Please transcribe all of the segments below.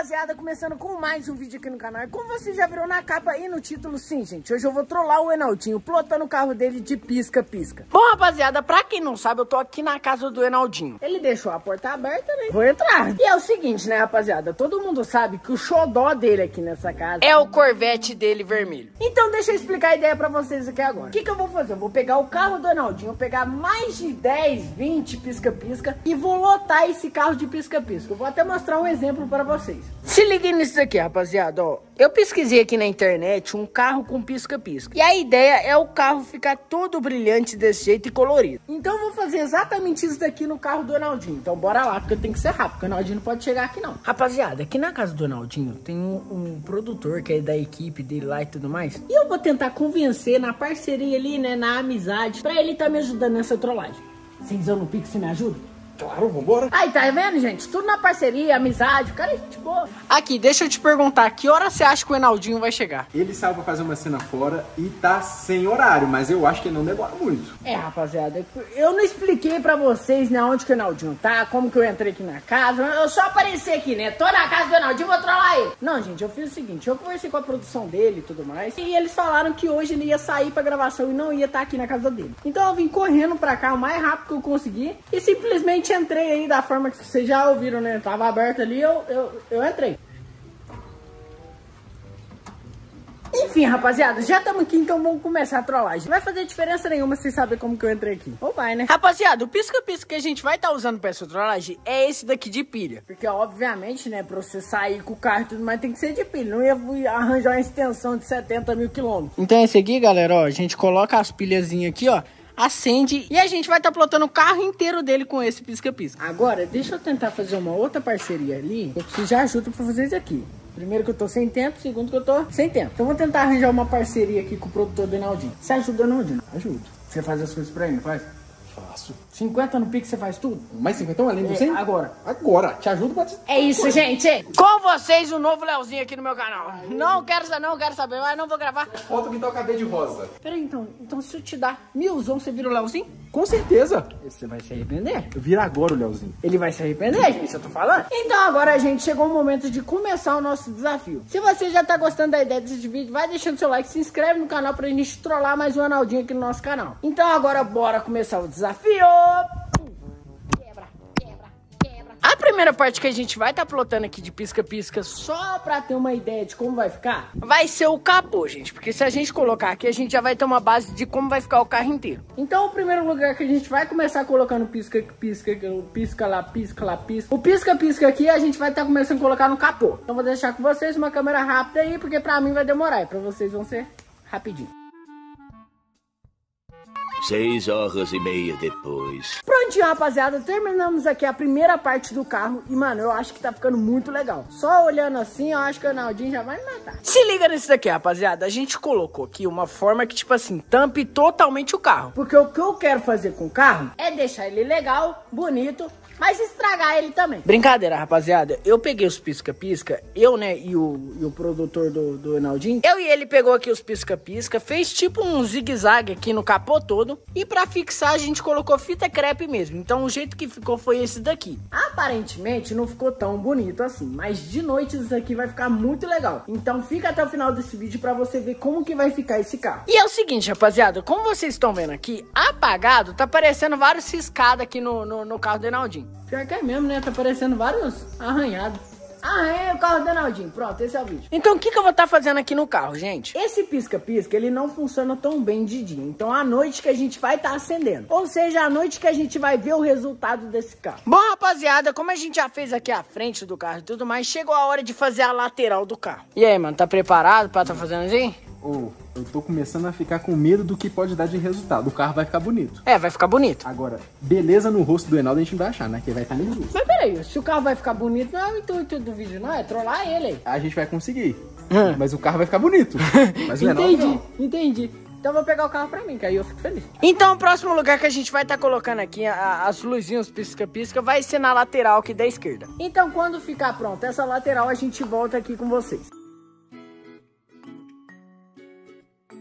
rapaziada, começando com mais um vídeo aqui no canal. E como você já virou na capa e no título, sim, gente, hoje eu vou trollar o Enaldinho, plotando o carro dele de pisca-pisca. Bom, rapaziada, pra quem não sabe, eu tô aqui na casa do Enaldinho. Ele deixou a porta aberta, né? Vou entrar. E é o seguinte, né, rapaziada, todo mundo sabe que o xodó dele aqui nessa casa é o Corvette dele vermelho. Então deixa eu explicar a ideia pra vocês aqui agora. O que eu vou fazer? Eu vou pegar o carro do Enaldinho, vou pegar mais de 10, 20 pisca-pisca e vou lotar esse carro de pisca-pisca. Eu vou até mostrar um exemplo pra vocês. Se liguem nisso daqui, rapaziada, ó. Eu pesquisei aqui na internet um carro com pisca-pisca. E a ideia é o carro ficar todo brilhante desse jeito e colorido. Então eu vou fazer exatamente isso daqui no carro do Enaldinho. Então bora lá, porque eu tenho que ser rápido, porque o Enaldinho não pode chegar aqui não. Rapaziada, aqui na casa do Enaldinho tem um produtor que é da equipe dele lá e tudo mais. E eu vou tentar convencer na parceria ali, né, na amizade, pra ele tá me ajudando nessa trollagem. Vocês no Pix, você me ajuda? Claro, vambora. Aí, tá vendo, gente? Tudo na parceria, amizade, o cara é gente boa. Aqui, deixa eu te perguntar, que hora você acha que o Enaldinho vai chegar? Ele saiu pra fazer uma cena fora e tá sem horário, mas eu acho que ele não demora muito. É, rapaziada, eu não expliquei pra vocês, né, onde que o Enaldinho tá, como que eu entrei aqui na casa. Eu só apareci aqui, né, tô na casa do Enaldinho, vou trollar ele. Não, gente, eu fiz o seguinte, eu conversei com a produção dele e tudo mais, e eles falaram que hoje ele ia sair pra gravação e não ia estar aqui na casa dele. Então eu vim correndo pra cá o mais rápido que eu consegui e simplesmente entrei aí da forma que vocês já ouviram, né? Tava aberto ali, eu entrei. Enfim, rapaziada, já estamos aqui, então vamos começar a trollagem. Não vai fazer diferença nenhuma vocês saberem como que eu entrei aqui. Ou vai, né? Rapaziada, o pisca-pisca que a gente vai estar usando pra essa trollagem é esse daqui de pilha. Porque, obviamente, né, pra você sair com o carro e tudo mais, tem que ser de pilha. Não ia arranjar uma extensão de 70 mil quilômetros. Então esse aqui, galera, ó, a gente coloca as pilhazinhas aqui, ó. Acende e a gente vai estar plotando o carro inteiro dele com esse pisca-pisca. Agora, deixa eu tentar fazer uma outra parceria ali. Eu preciso de ajuda pra fazer isso aqui. Primeiro que eu tô sem tempo, segundo que eu tô sem tempo. Então eu vou tentar arranjar uma parceria aqui com o produtor do Enaldinho. Você ajuda o Enaldinho? Ajudo. Você faz as coisas pra ele, não faz? Faço. 50 no Pix você faz tudo? Mais 50 além de você? Agora. Agora. Te ajudo pra... É isso, gente. Com vocês, o novo Leozinho aqui no meu canal. Não quero saber, mas não vou gravar. Falta pintar o cabelo de rosa. Peraí, então se eu te dar 1000zão, você vira o Leozinho? Com certeza. Você vai se arrepender. Eu viro agora o Leozinho. Ele vai se arrepender, gente, eu tô falando. Então agora, gente, chegou o momento de começar o nosso desafio. Se você já tá gostando da ideia desse vídeo, vai deixando seu like, se inscreve no canal pra gente trollar mais um Enaldinho aqui no nosso canal. Então agora bora começar o desafio. A primeira parte que a gente vai estar plotando aqui de pisca-pisca, só pra ter uma ideia de como vai ficar, vai ser o capô, gente. Porque se a gente colocar aqui, a gente já vai ter uma base de como vai ficar o carro inteiro. Então o primeiro lugar que a gente vai começar colocando pisca-pisca, pisca lá, pisca lá, pisca. O pisca-pisca aqui a gente vai estar começando a colocar no capô. Então vou deixar com vocês uma câmera rápida aí, porque pra mim vai demorar. E pra vocês vão ser rapidinho. 6h30 depois. Prontinho, rapaziada, terminamos aqui a primeira parte do carro. E, mano, eu acho que tá ficando muito legal. Só olhando assim, eu acho que o Enaldinho já vai me matar. Se liga nisso daqui, rapaziada. A gente colocou aqui uma forma que, tipo assim, tampe totalmente o carro. Porque o que eu quero fazer com o carro é deixar ele legal, bonito, mas estragar ele também. Brincadeira, rapaziada. Eu peguei os pisca-pisca, eu, né, e o produtor do Enaldinho. Eu e ele pegou aqui os pisca-pisca, fez tipo um zigue-zague aqui no capô todo. E pra fixar a gente colocou fita crepe mesmo. Então o jeito que ficou foi esse daqui. Aparentemente não ficou tão bonito assim, mas de noite isso aqui vai ficar muito legal. Então fica até o final desse vídeo pra você ver como que vai ficar esse carro. E é o seguinte, rapaziada, como vocês estão vendo aqui, apagado, tá aparecendo vários riscados aqui no carro do Enaldinho. Pior que é mesmo, né? Tá aparecendo vários arranhados. Ah, é o carro do Enaldinho. Pronto, esse é o vídeo. Então, o que eu vou estar fazendo aqui no carro, gente? Esse pisca-pisca, ele não funciona tão bem de dia. Então, à noite que a gente vai estar acendendo. Ou seja, à noite que a gente vai ver o resultado desse carro. Bom, rapaziada, como a gente já fez aqui a frente do carro e tudo mais, chegou a hora de fazer a lateral do carro. E aí, mano, tá preparado pra tá fazendo assim? Eu tô começando a ficar com medo do que pode dar de resultado. O carro vai ficar bonito. É, vai ficar bonito. Agora, beleza no rosto do Enaldo a gente não vai achar, né? Que vai estar nervoso. Mas peraí, se o carro vai ficar bonito, não é o intuito do vídeo, não. É trollar ele aí. A gente vai conseguir. Mas o carro vai ficar bonito. Mas o Enaldo não. Entendi. Então eu vou pegar o carro pra mim, que aí eu fico feliz. Então o próximo lugar que a gente vai estar colocando aqui as luzinhas pisca-pisca vai ser na lateral aqui da esquerda. Então quando ficar pronto essa lateral, a gente volta aqui com vocês.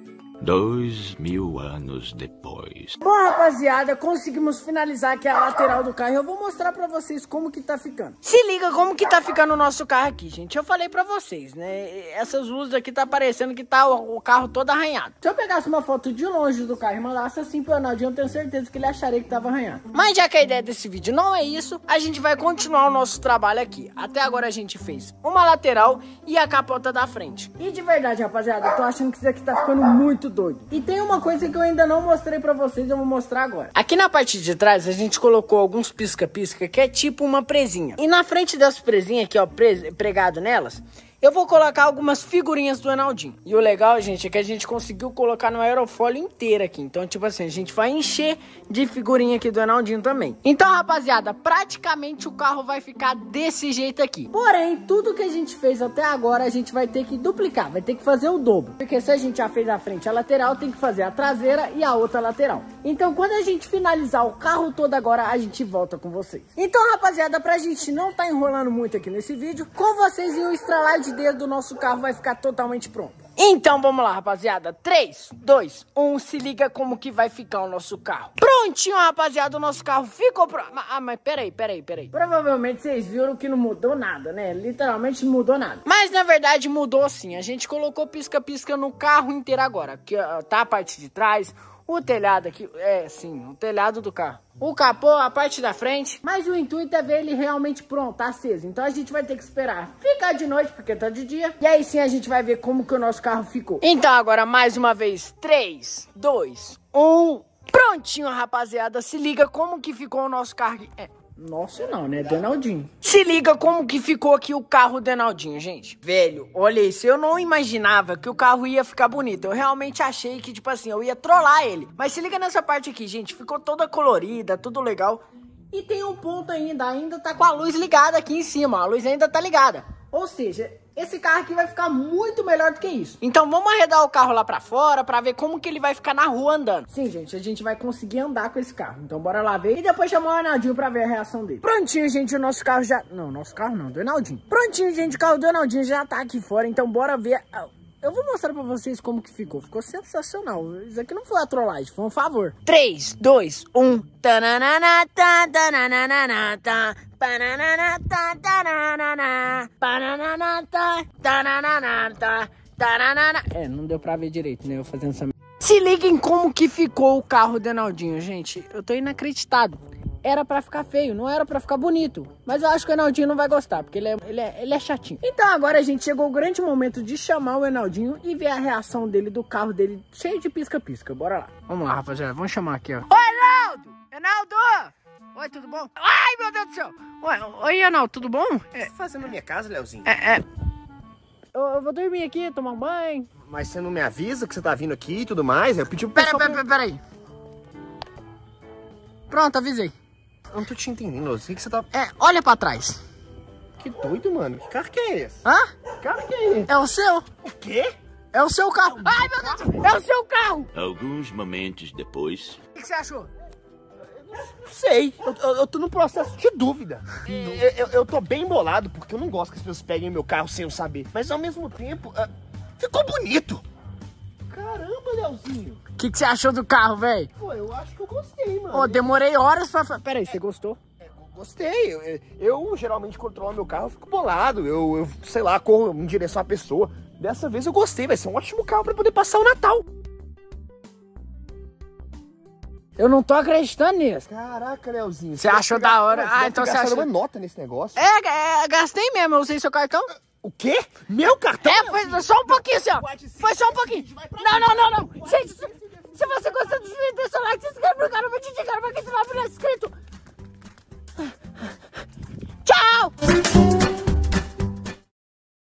2000 anos depois. Bom, rapaziada, conseguimos finalizar aqui a lateral do carro. Eu vou mostrar pra vocês como que tá ficando. Se liga como que tá ficando o nosso carro aqui, gente. Eu falei pra vocês, né? Essas luzes aqui tá parecendo que tá o carro todo arranhado. Se eu pegasse uma foto de longe do carro e mandasse assim pro Ronaldinho, eu tenho certeza que ele acharia que tava arranhado. Mas já que a ideia desse vídeo não é isso, a gente vai continuar o nosso trabalho aqui. Até agora a gente fez uma lateral e a capota da frente. E de verdade, rapaziada, eu tô achando que isso aqui tá ficando muito doido. E tem uma coisa que eu ainda não mostrei pra vocês, eu vou mostrar agora. Aqui na parte de trás a gente colocou alguns pisca-pisca que é tipo uma presinha. E na frente dessas presinhas aqui, ó, pregado nelas, eu vou colocar algumas figurinhas do Ronaldinho. E o legal, gente, é que a gente conseguiu colocar no aerofólio inteiro aqui. Então, tipo assim, a gente vai encher de figurinha aqui do Ronaldinho também. Então, rapaziada, praticamente o carro vai ficar desse jeito aqui. Porém, tudo que a gente fez até agora, a gente vai ter que duplicar. Vai ter que fazer o dobro. Porque se a gente já fez a frente e a lateral, tem que fazer a traseira e a outra lateral. Então, quando a gente finalizar o carro todo agora, a gente volta com vocês. Então, rapaziada, pra gente não tá enrolando muito aqui nesse vídeo, com vocês e o estralar de dedo do nosso carro vai ficar totalmente pronto. Então vamos lá, rapaziada. 3, 2, 1, se liga como que vai ficar o nosso carro. Prontinho, rapaziada, o nosso carro ficou pronto. Mas peraí. Provavelmente vocês viram que não mudou nada, né? Literalmente não mudou nada. Mas na verdade mudou sim. A gente colocou pisca-pisca no carro inteiro agora. Aqui tá a parte de trás, o telhado aqui, sim, o telhado do carro. O capô, a parte da frente. Mas o intuito é ver ele realmente pronto, aceso. Então a gente vai ter que esperar ficar de noite, porque tá de dia. E aí sim a gente vai ver como que o nosso carro ficou. Então agora mais uma vez, 3, 2, 1... Prontinho, rapaziada. Se liga como que ficou o nosso carro aqui. Nossa, não, né? Ronaldinho. Se liga como que ficou aqui o carro do Ronaldinho, gente. Velho, olha isso. Eu não imaginava que o carro ia ficar bonito. Eu realmente achei que, tipo assim, eu ia trollar ele. Mas se liga nessa parte aqui, gente. Ficou toda colorida, tudo legal. E tem um ponto ainda tá com a luz ligada aqui em cima. A luz ainda tá ligada. Ou seja, esse carro aqui vai ficar muito melhor do que isso. Então vamos arredar o carro lá pra fora pra ver como que ele vai ficar na rua andando. Sim, gente, a gente vai conseguir andar com esse carro. Então bora lá ver e depois chamar o Ronaldinho pra ver a reação dele. Prontinho, gente, o nosso carro já... Não, nosso carro não, do Ronaldinho. Prontinho, gente, o carro do Ronaldinho já tá aqui fora. Então bora ver... Eu vou mostrar pra vocês como que ficou. Ficou sensacional. Isso aqui não foi a trollagem, foi um favor. 3, 2, 1. Não deu pra ver direito, né? Eu fazendo essa... Se liguem como que ficou o carro do Ronaldinho, gente. Eu tô inacreditado. Era pra ficar feio, não era pra ficar bonito. Mas eu acho que o Ronaldinho não vai gostar, porque ele é chatinho. Então agora a gente chegou o grande momento de chamar o Ronaldinho e ver a reação dele, do carro dele, cheio de pisca-pisca. Bora lá. Vamos lá, rapaziada, vamos chamar aqui, ó. Oi, Ronaldo! Ronaldo! Oi, tudo bom? Ai, meu Deus do céu! Oi, Ronaldo, tudo bom? O que você tá fazendo na minha casa, Leozinho? Eu vou dormir aqui, tomar um banho. Mas você não me avisa que você tá vindo aqui e tudo mais? Eu pedi pro pessoal... Peraí. Pronto, avisei. Eu não tô te entendendo, Leozinho. O que você tá... Olha pra trás. Que doido, mano. Que carro que é esse? Hã? Que carro que é esse? É o seu. O quê? É o seu carro. Ai, meu Deus. É o seu carro. Alguns momentos depois. O que você achou? Não sei. Eu tô num processo de dúvida. Eu tô bem bolado porque eu não gosto que as pessoas peguem meu carro sem eu saber. Mas ao mesmo tempo, ficou bonito. Caramba, Leozinho. O que você achou do carro, velho? Pô, eu acho que eu gostei, mano. Demorei horas pra... Peraí, você gostou? Gostei. Eu geralmente controlo meu carro, eu fico bolado. Eu sei lá, corro em direção à pessoa. Dessa vez eu gostei, vai ser um ótimo carro pra poder passar o Natal. Eu não tô acreditando nisso. Caraca, Leozinho. Você achou da hora? Então você achou uma nota nesse negócio? Gastei mesmo, eu usei seu cartão. O quê? Meu cartão? Foi só um pouquinho, assim, ó. Foi só um pouquinho. Não. Gente, se você gostou desse vídeo, deixa o like, se inscreve no canal, vai te indicar, vai continuar inscrito.